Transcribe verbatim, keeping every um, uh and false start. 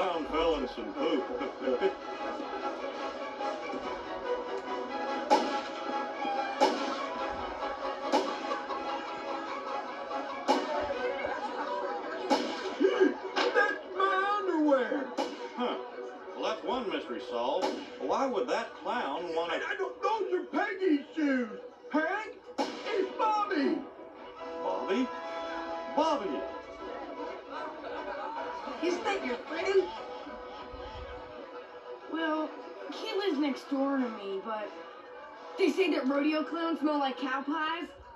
clown fell in some poop. That's my underwear. Huh. Well, that's one mystery solved. Why would that clown want to... I, I don't, those are Peggy's shoes. Hank, it's Bobby. Bobby? Bobby! Isn't that your friend? Well, he lives next door to me, but they say that rodeo clowns smell like cow pies.